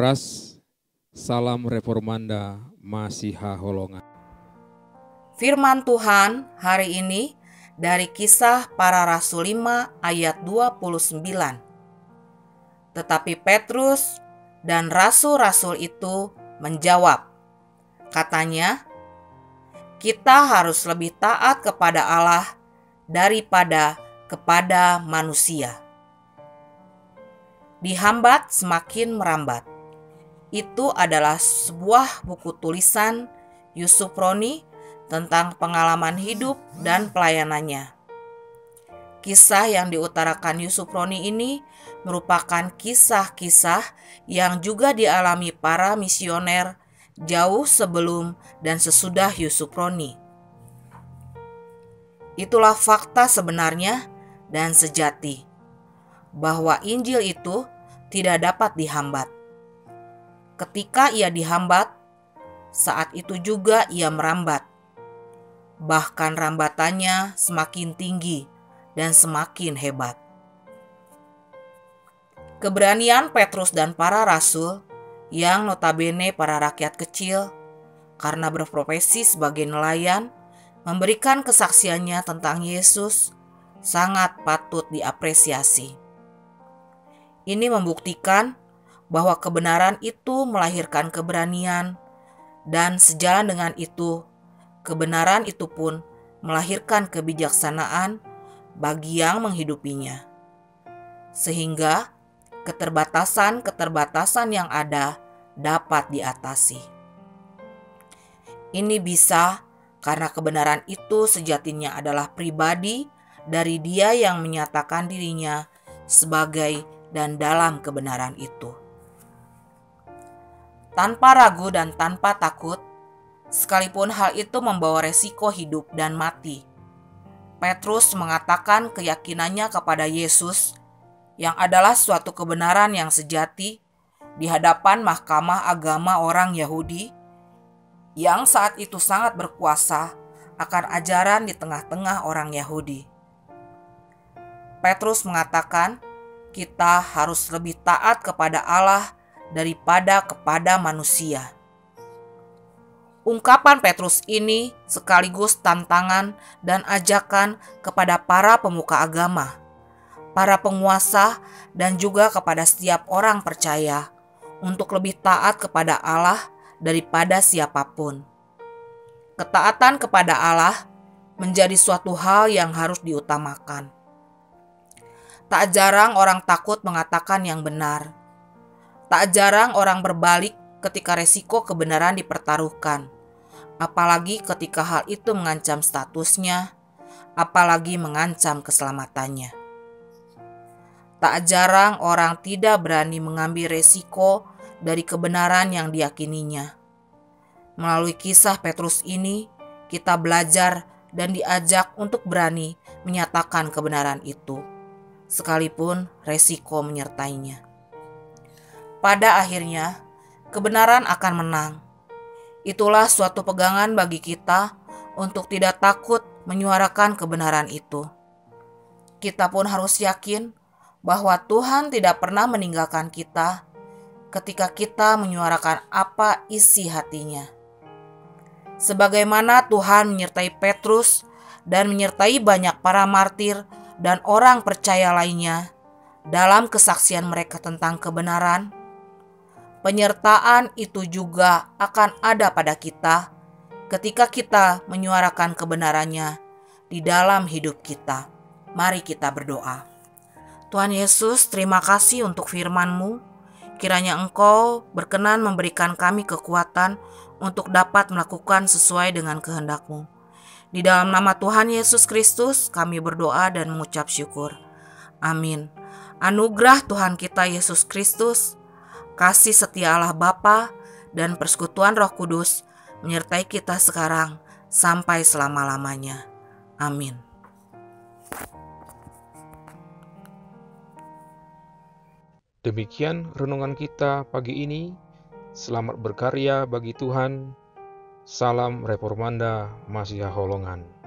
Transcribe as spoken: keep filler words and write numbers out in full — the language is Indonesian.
waras, salam reformanda Masiha Holongan. Firman Tuhan hari ini dari Kisah Para Rasul lima ayat dua puluh sembilan. Tetapi Petrus dan rasul-rasul itu menjawab, katanya, kita harus lebih taat kepada Allah daripada kepada manusia. Dihambat semakin merambat. Itu adalah sebuah buku tulisan Yusufroni tentang pengalaman hidup dan pelayanannya. Kisah yang diutarakan Yusufroni ini merupakan kisah-kisah yang juga dialami para misioner jauh sebelum dan sesudah Yusufroni. Itulah fakta sebenarnya dan sejati, bahwa Injil itu tidak dapat dihambat. Ketika ia dihambat, saat itu juga ia merambat. Bahkan rambatannya semakin tinggi dan semakin hebat. Keberanian Petrus dan para rasul yang notabene para rakyat kecil karena berprofesi sebagai nelayan memberikan kesaksiannya tentang Yesus sangat patut diapresiasi. Ini membuktikan bahwa kebenaran itu melahirkan keberanian, dan sejalan dengan itu, kebenaran itu pun melahirkan kebijaksanaan bagi yang menghidupinya. Sehingga keterbatasan-keterbatasan yang ada dapat diatasi. Ini bisa karena kebenaran itu sejatinya adalah pribadi dari dia yang menyatakan dirinya sebagai dan dalam kebenaran itu. Tanpa ragu dan tanpa takut, sekalipun hal itu membawa resiko hidup dan mati, Petrus mengatakan keyakinannya kepada Yesus yang adalah suatu kebenaran yang sejati di hadapan mahkamah agama orang Yahudi yang saat itu sangat berkuasa akan ajaran di tengah-tengah orang Yahudi. Petrus mengatakan, kita harus lebih taat kepada Allah daripada kepada manusia. Ungkapan Petrus ini sekaligus tantangan dan ajakan kepada para pemuka agama, para penguasa, dan juga kepada setiap orang percaya untuk lebih taat kepada Allah daripada siapapun. Ketaatan kepada Allah menjadi suatu hal yang harus diutamakan. Tak jarang orang takut mengatakan yang benar. Tak jarang orang berbalik ketika resiko kebenaran dipertaruhkan, apalagi ketika hal itu mengancam statusnya, apalagi mengancam keselamatannya. Tak jarang orang tidak berani mengambil resiko dari kebenaran yang diyakininya. Melalui kisah Petrus ini, kita belajar dan diajak untuk berani menyatakan kebenaran itu, sekalipun resiko menyertainya. Pada akhirnya, kebenaran akan menang. Itulah suatu pegangan bagi kita untuk tidak takut menyuarakan kebenaran itu. Kita pun harus yakin bahwa Tuhan tidak pernah meninggalkan kita ketika kita menyuarakan apa isi hatinya. Sebagaimana Tuhan menyertai Petrus dan menyertai banyak para martir dan orang percaya lainnya dalam kesaksian mereka tentang kebenaran, penyertaan itu juga akan ada pada kita ketika kita menyuarakan kebenarannya di dalam hidup kita. Mari kita berdoa. Tuhan Yesus, terima kasih untuk firman-Mu. Kiranya Engkau berkenan memberikan kami kekuatan untuk dapat melakukan sesuai dengan kehendak-Mu. Di dalam nama Tuhan Yesus Kristus kami berdoa dan mengucap syukur. Amin. Anugerah Tuhan kita Yesus Kristus, kasih setia Allah Bapa, dan persekutuan Roh Kudus menyertai kita sekarang sampai selama-lamanya. Amin. Demikian renungan kita pagi ini. Selamat berkarya bagi Tuhan. Salam Reformanda Masiha Holongan.